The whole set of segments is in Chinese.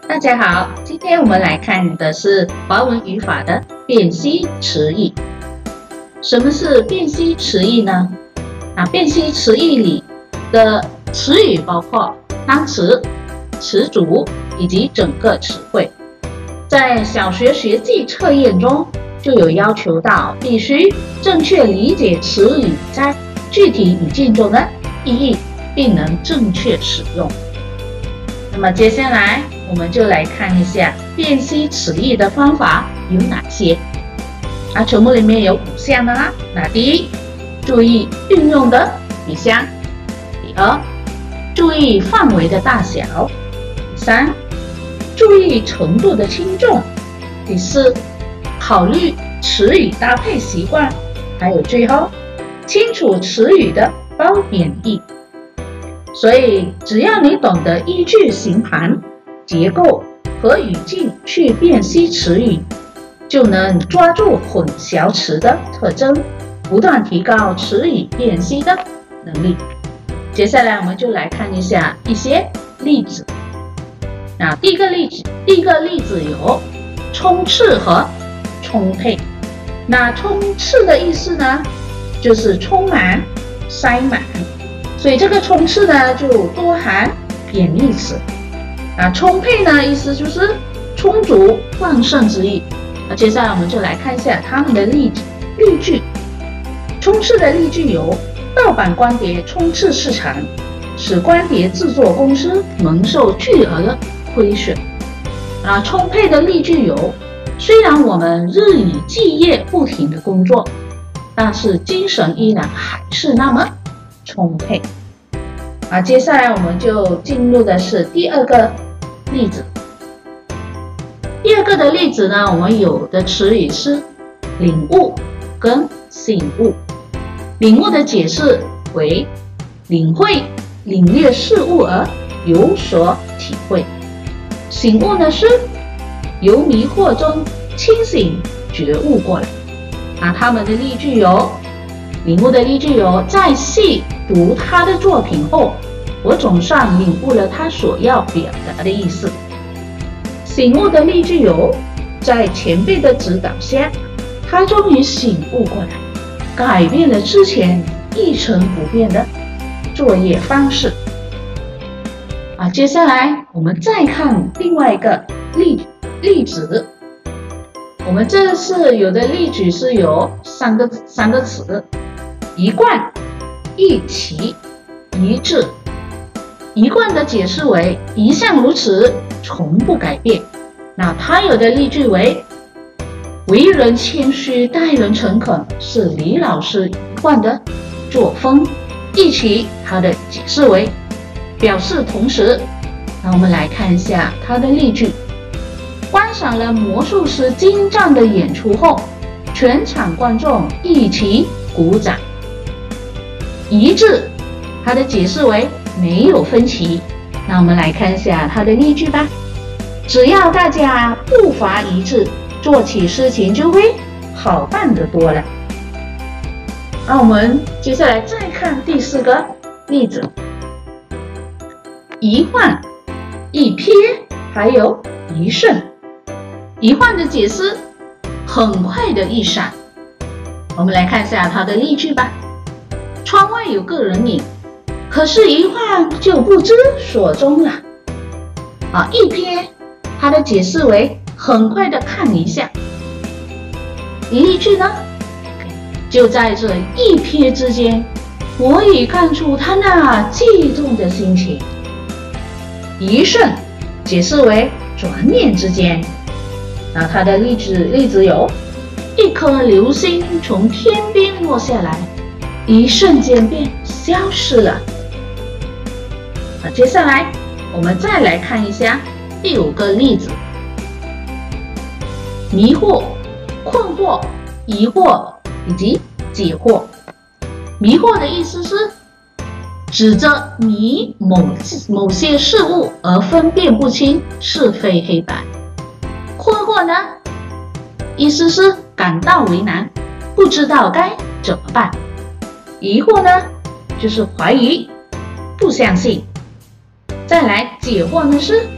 大家好，今天我们来看的是华文语法的辨析词义。什么是辨析词义呢？辨析词义里的词语包括单词、词组以及整个词汇。在小学学记测验中就有要求到必须正确理解词语在具体语境中的意义，并能正确使用。那么接下来我们就来看一下辨析词义的方法有哪些。题目里面有5项啦。第一，注意运用的语项；第二，注意范围的大小；第三，注意程度的轻重；第四，考虑词语搭配习惯；还有最后，清楚词语的褒贬义。所以只要你懂得依据形盘、结构和语境去辨析词语，就能抓住混淆词的特征，不断提高词语辨析的能力。接下来我们就来看一下一些例子。第一个例子有充斥和充沛。充斥的意思呢，就是充满、塞满。所以这个充斥呢就多含贬义词。充沛呢意思就是充足旺盛之意。接下来我们就来看一下它们的例句。充斥的例句有：盗版光碟充斥市场，使光碟制作公司蒙受巨额的亏损。充沛的例句有：虽然我们日以继夜不停的工作，但是精神依然还是那么充沛。接下来我们就进入的是第二个例子。第二个的例子呢，我们有的词语是领悟跟醒悟。领悟的解释为领会、领略事物而有所体会。醒悟呢是由迷惑中清醒觉悟过来。他们的例句有：领悟的例句有：在细读他的作品后，我总算领悟了他所要表达的意思。醒悟的例句有：在前辈的指导下，他终于醒悟过来，改变了之前一成不变的作业方式。接下来我们再看另外一个例子。我们这次有的例句是有三个词：一贯、一齐、一致。一贯的解释为一向如此，从不改变。它有的例句为：为人谦虚，待人诚恳，是李老师一贯的作风。一齐，它的解释为表示同时。我们来看一下它的例句。观赏了魔术师精湛的演出后，全场观众一起鼓掌。一致，它的解释为没有分歧。我们来看一下它的例句吧。只要大家步伐一致，做起事情就会好办得多了。我们接下来再看第4个例子。一晃、一瞥，还有一瞬。一晃的解释：很快的一闪。我们来看一下它的例句吧。窗外有个人影，可是一晃就不知所踪了。一瞥，它的解释为很快的看一下。例句呢，就在这一瞥之间，我已看出他那激动的心情。一瞬，解释为转念之间。它的例子有：一颗流星从天边落下来，一瞬间便消失了。接下来我们再来看一下第5个例子。迷惑、困惑、疑惑以及解惑。迷惑的意思是指着迷某些事物而分辨不清是非黑白。困惑呢，意思是感到为难，不知道该怎么办。疑惑呢，就是怀疑、不相信。再来解惑呢，是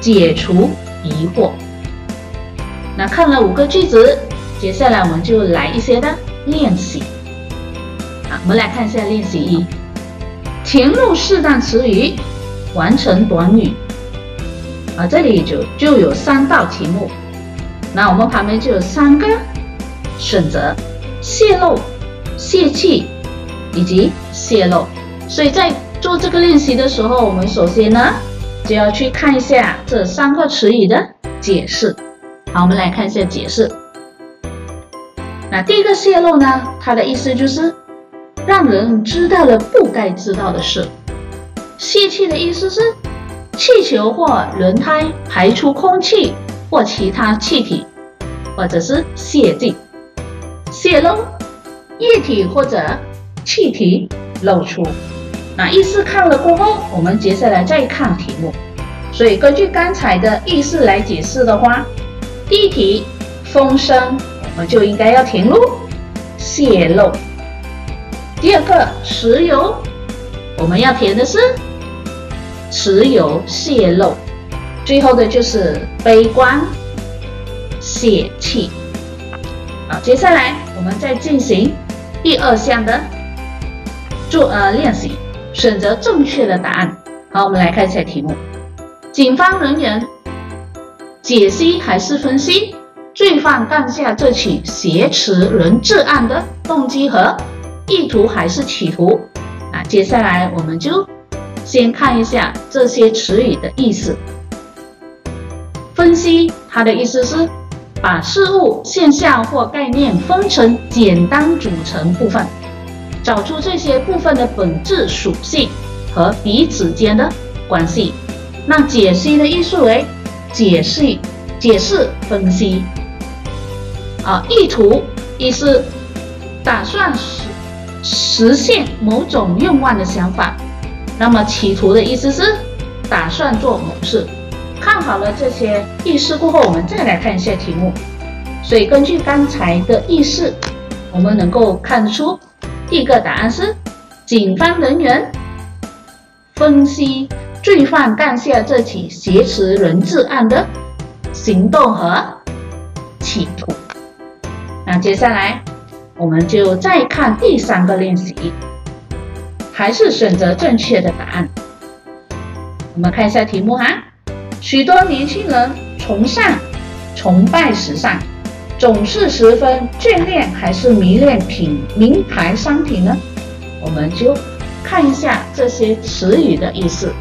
解除疑惑。那看了5个句子，接下来我们就来一些的练习。好，我们来看一下练习1，填入适当词语，完成短语。这里就有3道题目，那我们旁边就有3个选择：泄露、泄气以及泄露。所以在做这个练习的时候，我们首先呢就要去看一下这3个词语的解释。好，我们来看一下解释。那第一个泄露呢，它的意思就是让人知道了不该知道的事。泄气的意思是气球或轮胎排出空气或其他气体，或者是泄尽。泄漏，液体或者气体漏出。那意思看了过后，我们接下来再看题目。所以根据刚才的意思来解释的话，第一题风声，我们就应该要填入泄漏。第二个石油，我们要填的是石油泄漏。最后的就是悲观泄气。好，接下来我们再进行第2项的练习，选择正确的答案。好，我们来看一下题目。警方人员解析还是分析罪犯干下这起挟持人质案的动机和意图还是企图？接下来我们就先看一下这些词语的意思。分析，它的意思是把事物、现象或概念分成简单组成部分，找出这些部分的本质属性和彼此间的关系。那解析的意思为解释、分析。意图意思打算实现某种愿望的想法。那么企图的意思是打算做某事。看好了这些意思过后，我们再来看一下题目。所以根据刚才的意思，我们能够看出第一个答案是警方人员分析罪犯干下这起挟持人质案的行动和企图。那接下来我们就再看第3个练习，还是选择正确的答案。我们看一下题目哈。许多年轻人崇拜时尚，总是十分眷恋还是迷恋名牌商品呢？我们就看一下这些词语的意思。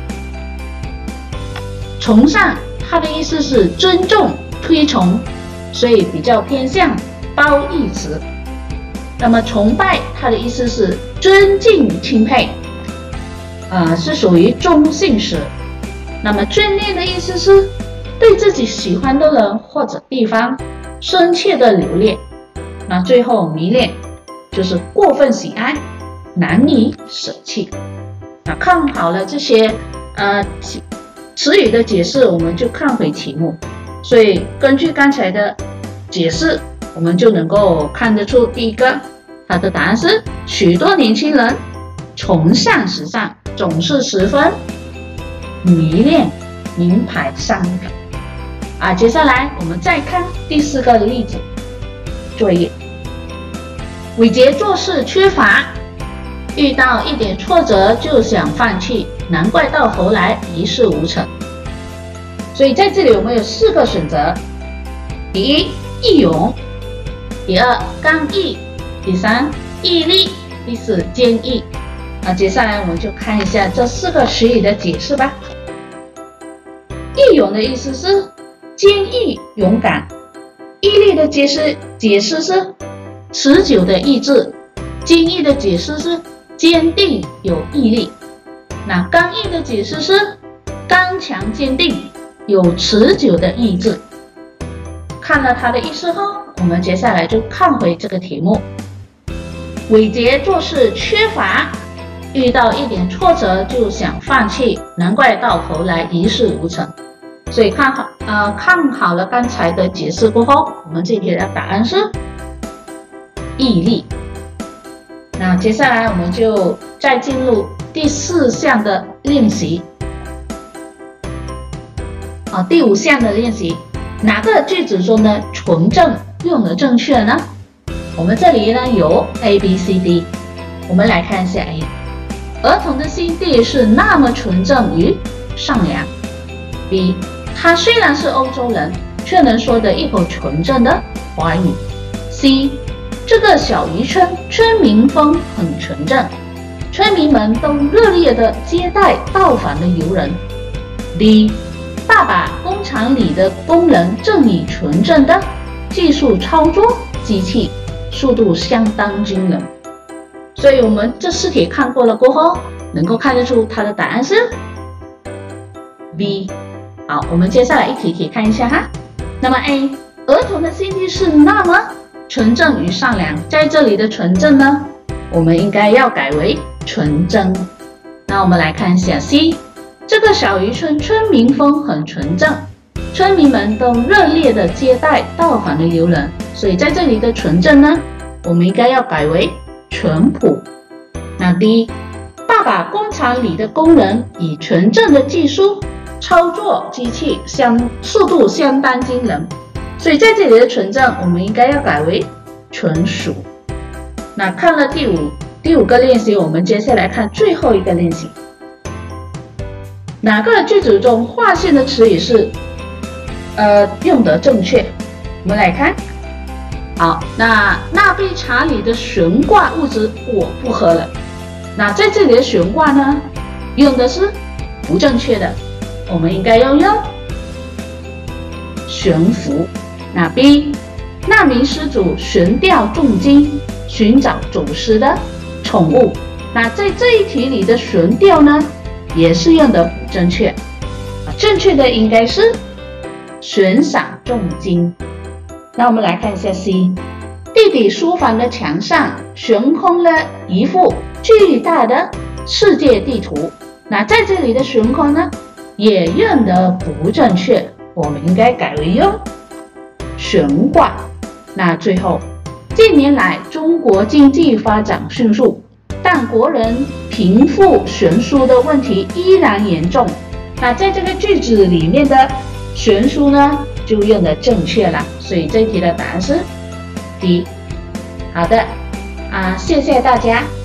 崇尚，它的意思是尊重、推崇，所以比较偏向褒义词。那么崇拜，它的意思是尊敬、钦佩，是属于中性词。那么眷恋的意思是对自己喜欢的人或者地方深切的留恋。那最后迷恋就是过分喜爱，难以舍弃。看好了这些词语的解释，我们就看回题目。所以根据刚才的解释，我们就能够看得出，第一个它的答案是许多年轻人崇尚时尚，总是十分迷恋名牌商品。接下来我们再看第4个例子作业。伟杰做事缺乏，遇到一点挫折就想放弃，难怪到头来一事无成。所以在这里我们有4个选择：第一，义勇；第2，刚毅；第3，毅力；第4，坚毅。接下来我们就看一下这4个词语的解释吧。义勇的意思是坚毅勇敢，毅力的解释是持久的意志，坚毅的解释是坚定有毅力。那刚毅的解释是刚强坚定有持久的意志。看了它的意思后，我们接下来就看回这个题目。伟杰做事缺乏，遇到一点挫折就想放弃，难怪到头来一事无成。所以看好了刚才的解释过后，我们这题的答案是毅力。那接下来我们就再进入第4项的练习。 第5项的练习，哪个句子中的纯正用的正确呢？我们这里呢有 A、B、C、D， 我们来看一下 A， 儿童的心地是那么纯正与善良。B， 他虽然是欧洲人，却能说得一口纯正的华语。C， 这个小渔村村民风很纯正，村民们都热烈地接待到访的游人。D， 大把工厂里的工人正以纯正的技术操作机器，速度相当惊人。所以我们这4题看过了过后，能够看得出它的答案是 B。 好，我们接下来一题题看一下哈。那么 A， 儿童的心地是那么纯正与善良，在这里的纯正呢，我们应该要改为纯真。那我们来看一下 C， 这个小渔村村民风很纯正，村民们都热烈地接待到访的游人，所以在这里的纯正呢，我们应该要改为淳朴。那 D， 大把工厂里的工人以纯正的技术操作机器，速度相当惊人，所以在这里的纯正我们应该要改为纯熟。那看了第五个练习，我们接下来看最后一个练习。哪个句子中划线的词语是用得正确？我们来看。好，那杯茶里的悬挂物质我不喝了。那在这里的悬挂呢，用的是不正确的，我们应该要用悬浮。那 B， 那名失主悬吊重金寻找走失的宠物。那在这一题里的悬吊呢，也是用的不正确，正确的应该是悬赏重金。那我们来看一下 C， 弟弟书房的墙上悬空了一幅巨大的世界地图。那在这里的悬空呢，也用的不正确，我们应该改为用悬挂。那最后，近年来中国经济发展迅速，但国人贫富悬殊的问题依然严重。那在这个句子里面的悬殊呢，就用的正确了，所以这一题的答案是 D。 好的，谢谢大家。